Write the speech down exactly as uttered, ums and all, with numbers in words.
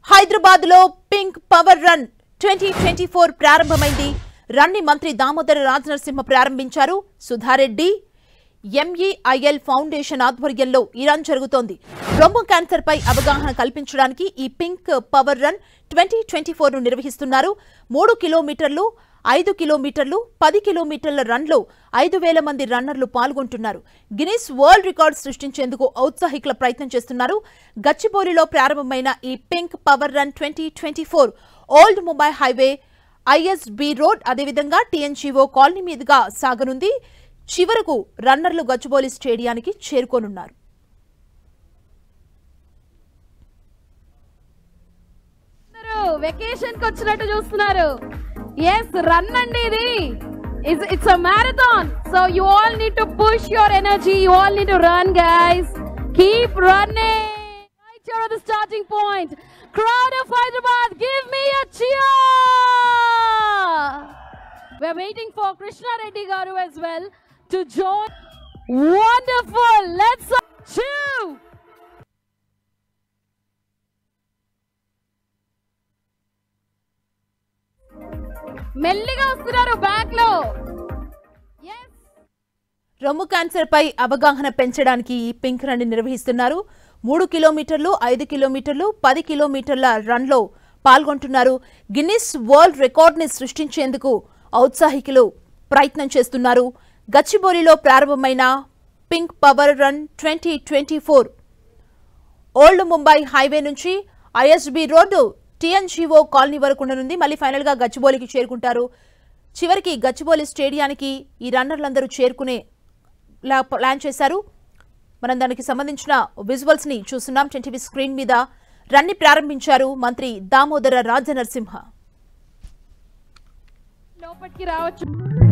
హైదరాబాద్ లో pink power run twenty twenty four ప్రారంభమైంది. రన్ని మంత్రి దామోదర రాజనరసింహ ప్రారంభించారు. సుధారెడ్డి ఎంఈఐఎల్ ఫౌండేషన్ ఆధ్వర్యంలో ఈ రన్ జరుగుతోంది. రొమ్ము క్యాన్సర్ పై అవగాహన కల్పించడానికి ఈ pink power run twenty twenty four ను నిర్వహిస్తున్నారు. మూడు కిలోమీటర్లు ఐదు కిలోమీటర్లు పది కిలోమీటర్ల రన్లో ఐదు వేల మంది రన్నర్లు పాల్గొంటున్నారు. గిన్నిస్ వరల్డ్ రికార్డ్ సృష్టించేందుకు ఔత్సాహికుల ప్రయత్నం చేస్తున్నారు. గచ్చిబౌలిలో ప్రారంభమైన ఈ pink power run twenty twenty four old Mumbai highway ISB road అదేవిధంగా టీఎన్జీఓ కాలనీ మీదుగా సాగనుంది. చివరకు రన్నర్లు గచ్చిబౌలి స్టేడియానికి చేరుకోనున్నారు. వెకేషన్ కి వచ్చినట్టు చూస్తున్నారు. yes run andi idi it's, it's a marathon, so you all need to push your energy, you all need to run guys, keep running right here at the starting point. Crowd of Hyderabad, give me a cheer. We are waiting for Krishna Reddy garu as well to join. Wonderful, let's cheer. మెల్లిగా వస్తున్నారు back లో. రొమ్ము cancer పై అవగాహన పెంచడానికి ఈ pink run నిర్వహిస్తున్నారు. మూడు కిలోమీటర్లు ఐదు కిలోమీటర్లు పది కిలోమీటర్ల రన్ లో పాల్గొంటున్నారు. గిన్నిస్ వరల్డ్ రికార్డ్ ని సృష్టించేందుకు ఔత్సాహికులు ప్రయత్నం చేస్తున్నారు. గచ్చిబౌలిలో ప్రారంభమైన pink power run twenty twenty four old Mumbai highway నుంచి ఐఎస్బి రోడ్డు టీఎన్జీఓ కాలనీ వరకు ఉండనుంది. మళ్ళీ ఫైనల్ గా గచ్చిబౌలికి చేరుకుంటారు. చివరికి గచ్చిబౌలి స్టేడియానికి ఈ రన్నర్లందరూ చేరుకునే ప్లాన్ చేశారు. మనం దానికి సంబంధించిన విజువల్స్ ని చూస్తున్నాం. టీవీ స్క్రీన్ మీద రన్ని ప్రారంభించారు మంత్రి దామోదర రాజనరసింహ. లోపలికి రావచ్చు.